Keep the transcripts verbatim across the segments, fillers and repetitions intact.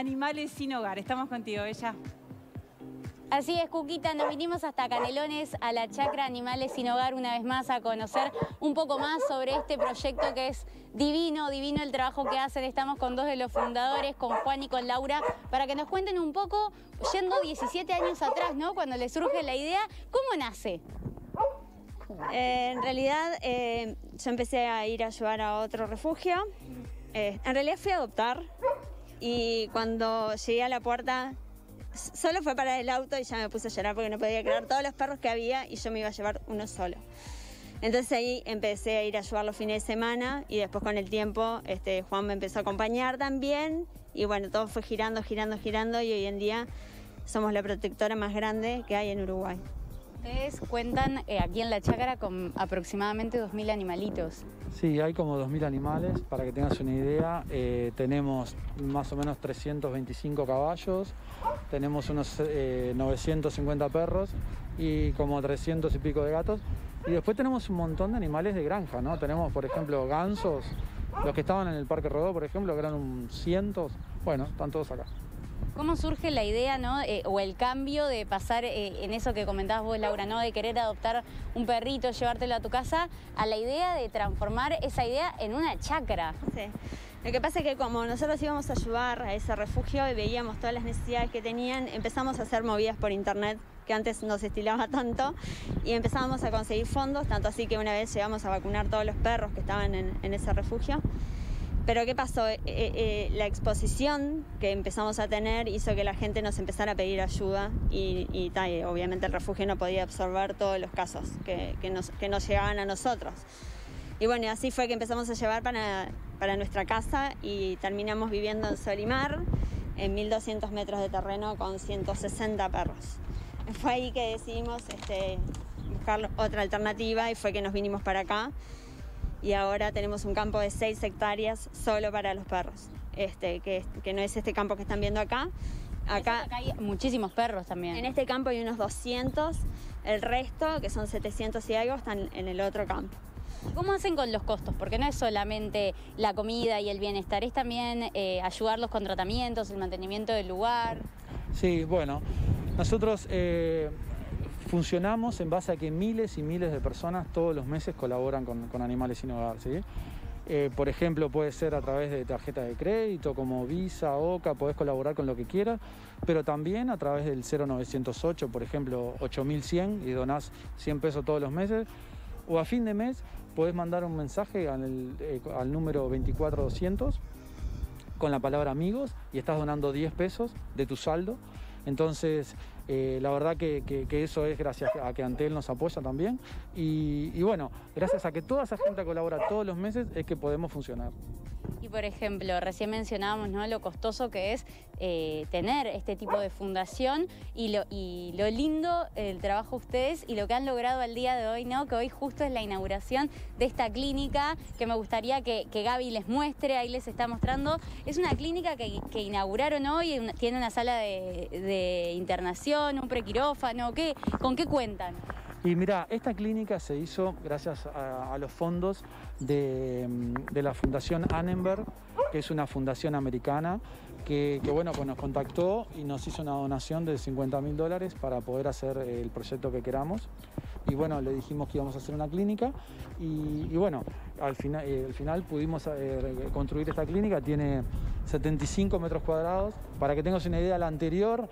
Animales sin Hogar. Estamos contigo, Bella. Así es, Cuquita, nos vinimos hasta Canelones, a la Chacra Animales Sin Hogar, una vez más a conocer un poco más sobre este proyecto que es divino, divino el trabajo que hacen. Estamos con dos de los fundadores, con Juan y con Laura, para que nos cuenten un poco, yendo diecisiete años atrás, ¿no? Cuando les surge la idea, ¿cómo nace? Eh, en realidad, eh, yo empecé a ir a ayudar a otro refugio. Eh, en realidad fui a adoptar y cuando llegué a la puerta, solo fue parar el auto y ya me puse a llorar porque no podía creer todos los perros que había y yo me iba a llevar uno solo. Entonces ahí empecé a ir a ayudar los fines de semana y después con el tiempo este, Juan me empezó a acompañar también y bueno, todo fue girando, girando, girando y hoy en día somos la protectora más grande que hay en Uruguay. Ustedes cuentan eh, aquí en la Chacra con aproximadamente dos mil animalitos. Sí, hay como dos mil animales, para que tengas una idea. Eh, tenemos más o menos trescientos veinticinco caballos, tenemos unos eh, novecientos cincuenta perros y como trescientos y pico de gatos. Y después tenemos un montón de animales de granja, ¿no? Tenemos, por ejemplo, gansos, los que estaban en el Parque Rodó, por ejemplo, que eran un cientos. Bueno, están todos acá. ¿Cómo surge la idea, ¿no? eh, o el cambio de pasar eh, en eso que comentabas vos, Laura, ¿no? De querer adoptar un perrito, llevártelo a tu casa, a la idea de transformar esa idea en una chacra? Sí. Lo que pasa es que como nosotros íbamos a ayudar a ese refugio y veíamos todas las necesidades que tenían, empezamos a hacer movidas por internet, que antes no se estilaba tanto, y empezábamos a conseguir fondos, tanto así que una vez llegamos a vacunar todos los perros que estaban en, en ese refugio. Pero ¿qué pasó? Eh, eh, la exposición que empezamos a tener hizo que la gente nos empezara a pedir ayuda y, y, ta, y obviamente el refugio no podía absorber todos los casos que, que, nos, que nos llegaban a nosotros. Y bueno, así fue que empezamos a llevar para, para nuestra casa y terminamos viviendo en Solimar, en mil doscientos metros de terreno con ciento sesenta perros. Fue ahí que decidimos este, buscar otra alternativa y fue que nos vinimos para acá. Y ahora tenemos un campo de seis hectáreas solo para los perros, este, que, que no es este campo que están viendo acá. Acá, acá hay muchísimos perros también. En este campo hay unos doscientos, el resto, que son setecientos y algo, están en el otro campo. ¿Cómo hacen con los costos? Porque no es solamente la comida y el bienestar, es también eh, ayudarlos con tratamientos, el mantenimiento del lugar. Sí, bueno, nosotros eh, funcionamos en base a que miles y miles de personas todos los meses colaboran con, con Animales Sin Hogar, ¿sí? Eh, por ejemplo, puede ser a través de tarjetas de crédito como Visa, Oca, podés colaborar con lo que quieras, pero también a través del cero novecientos ocho, por ejemplo, ocho mil cien y donás cien pesos todos los meses, o a fin de mes podés mandar un mensaje al, eh, al número veinticuatro doscientos con la palabra amigos y estás donando diez pesos de tu saldo. Entonces, eh, la verdad que, que, que eso es gracias a que Antel nos apoya también y, y bueno, gracias a que toda esa gente colabora todos los meses es que podemos funcionar. Y por ejemplo, recién mencionábamos, ¿no?, lo costoso que es eh, tener este tipo de fundación y lo, y lo lindo el trabajo de ustedes y lo que han logrado al día de hoy, ¿no? Que hoy justo es la inauguración de esta clínica que me gustaría que, que Gaby les muestre, ahí les está mostrando. Es una clínica que, que inauguraron hoy, una, tiene una sala de, de internación, un prequirófano, ¿qué, ¿con qué cuentan? Y mira, esta clínica se hizo gracias a, a los fondos de, de la Fundación Annenberg, que es una fundación americana que, que bueno, pues nos contactó y nos hizo una donación de cincuenta mil dólares para poder hacer el proyecto que queramos. Y bueno, le dijimos que íbamos a hacer una clínica y, y bueno, al final, eh, al final pudimos eh, construir esta clínica, tiene setenta y cinco metros cuadrados. Para que tengas una idea, la anterior,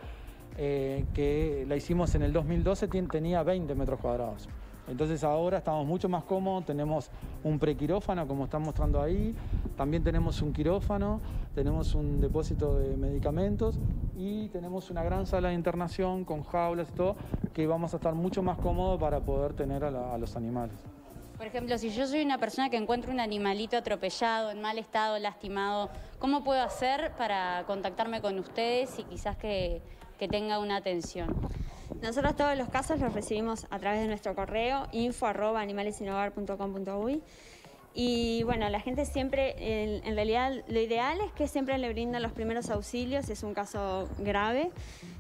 Eh, que la hicimos en el dos mil doce, tenía veinte metros cuadrados. Entonces ahora estamos mucho más cómodos, tenemos un prequirófano como están mostrando ahí, también tenemos un quirófano, tenemos un depósito de medicamentos y tenemos una gran sala de internación con jaulas y todo, que vamos a estar mucho más cómodos para poder tener a, la, a los animales. Por ejemplo, si yo soy una persona que encuentro un animalito atropellado, en mal estado, lastimado, ¿cómo puedo hacer para contactarme con ustedes y quizás que, que tenga una atención? Nosotros todos los casos los recibimos a través de nuestro correo info arroba animalessinhogar punto com punto uy y bueno, la gente siempre, en, en realidad lo ideal es que siempre le brindan los primeros auxilios si es un caso grave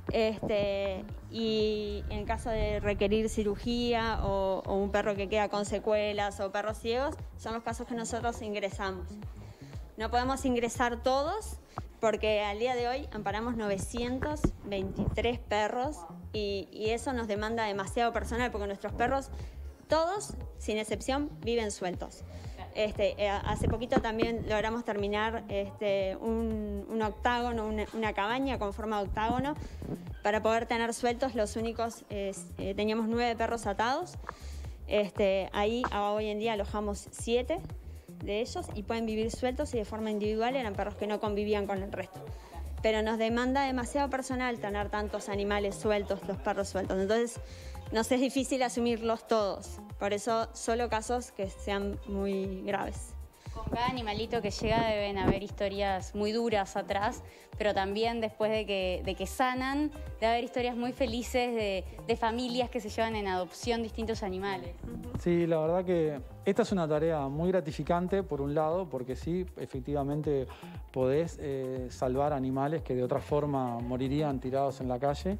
este, y en caso de requerir cirugía o, o un perro que queda con secuelas o perros ciegos, son los casos que nosotros ingresamos. No podemos ingresar todos, porque al día de hoy amparamos novecientos veintitrés perros y, y eso nos demanda demasiado personal porque nuestros perros, todos, sin excepción, viven sueltos. Este, eh, hace poquito también logramos terminar este, un, un octágono, una, una cabaña con forma de octágono para poder tener sueltos los únicos, eh, eh, teníamos nueve perros atados, este, ahí hoy en día alojamos siete de ellos y pueden vivir sueltos y de forma individual, eran perros que no convivían con el resto. Pero nos demanda demasiado personal tener tantos animales sueltos, los perros sueltos, entonces nos es difícil asumirlos todos, por eso solo casos que sean muy graves. Con cada animalito que llega deben haber historias muy duras atrás, pero también después de que, de que sanan, debe haber historias muy felices de, de familias que se llevan en adopción distintos animales. Sí, la verdad que esta es una tarea muy gratificante, por un lado, porque sí, efectivamente podés eh, salvar animales que de otra forma morirían tirados en la calle.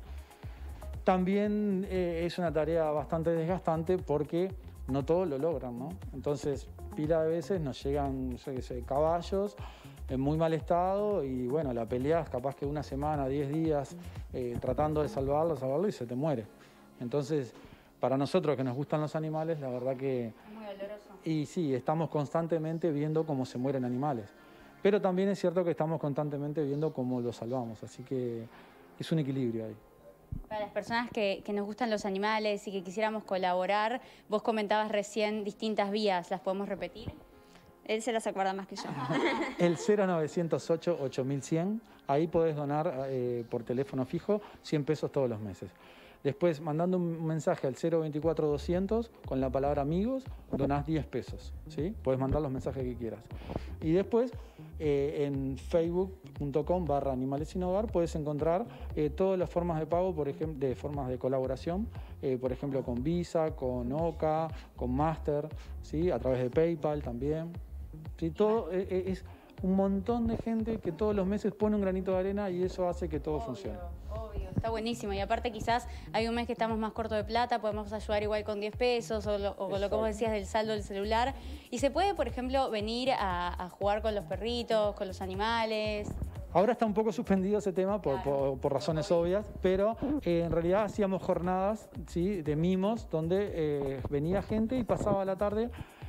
También eh, es una tarea bastante desgastante porque no todos lo logran, ¿no? Entonces, pila de veces nos llegan, yo qué sé, caballos en muy mal estado y bueno, la peleás capaz que una semana, diez días eh, tratando de salvarlo, salvarlo y se te muere. Entonces, para nosotros que nos gustan los animales, la verdad que... Es muy doloroso. Y sí, estamos constantemente viendo cómo se mueren animales. Pero también es cierto que estamos constantemente viendo cómo los salvamos, así que es un equilibrio ahí. Para las personas que, que nos gustan los animales y que quisiéramos colaborar, vos comentabas recién distintas vías, ¿las podemos repetir? Él se las acuerda más que yo. El cero novecientos ocho, ocho mil cien, ahí podés donar eh, por teléfono fijo cien pesos todos los meses. Después, mandando un mensaje al cero veinticuatro doscientos con la palabra amigos, donás diez pesos, ¿sí? Podés mandar los mensajes que quieras. Y después, eh, en facebook punto com barra animales sin hogar, puedes encontrar eh, todas las formas de pago, por ejemplo, de formas de colaboración, eh, por ejemplo, con Visa, con Oca, con Master, ¿sí? A través de PayPal también. ¿Sí? Todo eh, es un montón de gente que todos los meses pone un granito de arena y eso hace que todo Obvio, funcione. Obvio, está buenísimo. Y aparte quizás hay un mes que estamos más corto de plata, podemos ayudar igual con diez pesos o, lo, o con lo que vos decías del saldo del celular. Y se puede, por ejemplo, venir a, a jugar con los perritos, con los animales. Ahora está un poco suspendido ese tema por, por, por razones obvias, pero eh, en realidad hacíamos jornadas, ¿sí? De mimos donde eh, venía gente y pasaba la tarde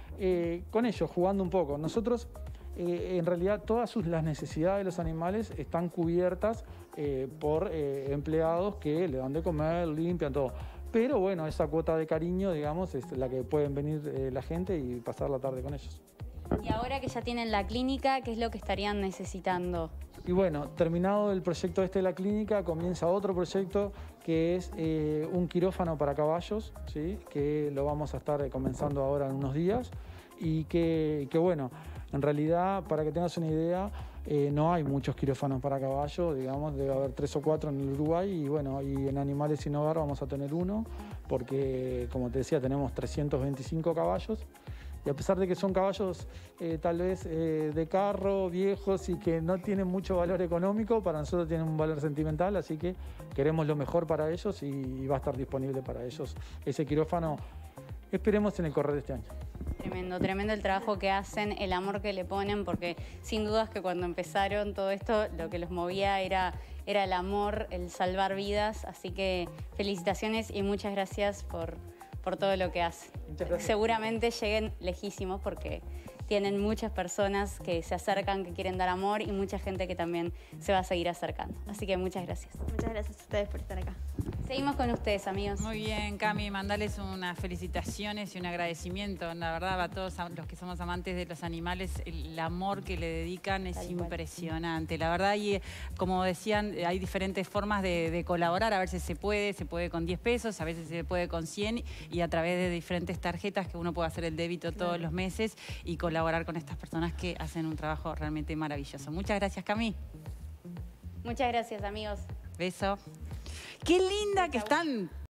eh, con ellos, jugando un poco. Nosotros... Eh, en realidad todas sus, las necesidades de los animales están cubiertas eh, por eh, empleados que le dan de comer, limpian todo. Pero bueno, esa cuota de cariño, digamos, es la que pueden venir eh, la gente y pasar la tarde con ellos. Y ahora que ya tienen la clínica, ¿qué es lo que estarían necesitando? Y bueno, terminado el proyecto este de la clínica, comienza otro proyecto que es eh, un quirófano para caballos, ¿sí? Que lo vamos a estar comenzando ahora en unos días y que, que bueno, en realidad, para que tengas una idea, eh, no hay muchos quirófanos para caballo, digamos, debe haber tres o cuatro en el Uruguay y bueno, y en Animales Sin Hogar vamos a tener uno porque, como te decía, tenemos trescientos veinticinco caballos y a pesar de que son caballos eh, tal vez eh, de carro, viejos y que no tienen mucho valor económico, para nosotros tienen un valor sentimental, así que queremos lo mejor para ellos y, y va a estar disponible para ellos ese quirófano, esperemos en el correr de este año. Tremendo, tremendo el trabajo que hacen, el amor que le ponen, porque sin dudas que cuando empezaron todo esto, lo que los movía era, era el amor, el salvar vidas, así que felicitaciones y muchas gracias por, por todo lo que hacen. Muchas gracias. Seguramente lleguen lejísimos porque tienen muchas personas que se acercan, que quieren dar amor y mucha gente que también se va a seguir acercando. Así que muchas gracias. Muchas gracias a ustedes por estar acá. Seguimos con ustedes, amigos. Muy bien, Cami, mandarles unas felicitaciones y un agradecimiento. La verdad, a todos los que somos amantes de los animales, el amor que le dedican es impresionante. La verdad, y como decían, hay diferentes formas de, de colaborar. A veces se puede, se puede con diez pesos, a veces se puede con cien y a través de diferentes tarjetas que uno puede hacer el débito todos los meses y colaborar con estas personas que hacen un trabajo realmente maravilloso. Muchas gracias, Cami. Muchas gracias, amigos. Beso. Qué linda que están.